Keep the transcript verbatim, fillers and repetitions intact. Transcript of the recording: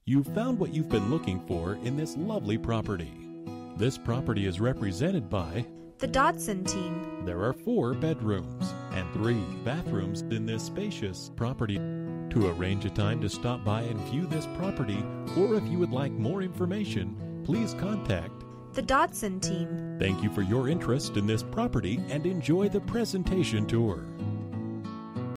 You've found what you've been looking for in this lovely property. This property is represented by the Dodson team. There are four bedrooms and three bathrooms in this spacious property. To arrange a time to stop by and view this property, or if you would like more information, please contact the Dodson team. Thank you for your interest in this property and enjoy the presentation tour.